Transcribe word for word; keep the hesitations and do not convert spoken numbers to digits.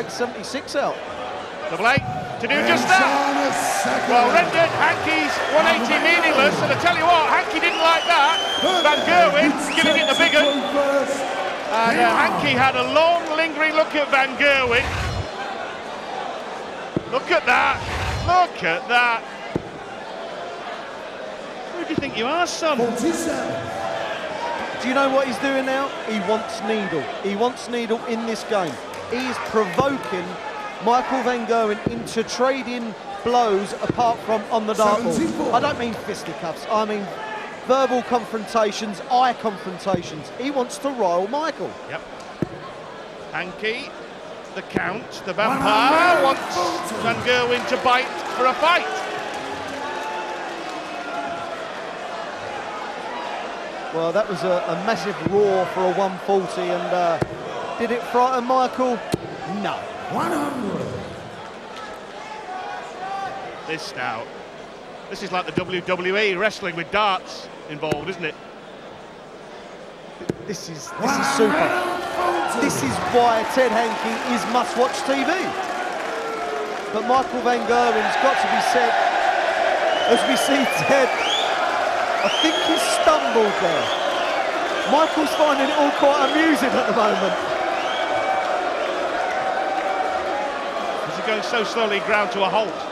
nineteen seventy-six out. Double eight to do just that. Well, rendered Hankey's one eighty meaningless, and I tell you what, Hankey didn't like that. Van Gerwen giving it the big one. And uh, Hankey had a long, lingering look at Van Gerwen. Look at that. Look at that. Who do you think you are, son? Do you know what he's doing now? He wants Needle. He wants Needle in this game. He's provoking Michael Van Gerwen into trading blows apart from on the dartboard. I don't mean fisticuffs, I mean verbal confrontations, eye confrontations. He wants to rile Michael. Yep. Hankey, the count, the vampire, wants Van Gerwen to bite for a fight. Well, that was a, a massive roar for a one forty, and uh, did it frighten Michael? No. one hundred. This now, this is like the W W E wrestling with darts involved, isn't it? This is this is super. This is why Ted Hankey is must-watch T V. But Michael Van Gerwen's got to be said, as we see Ted, I think he stumbled there. Michael's finding it all quite amusing at the moment. Is he going so slowly, ground to a halt?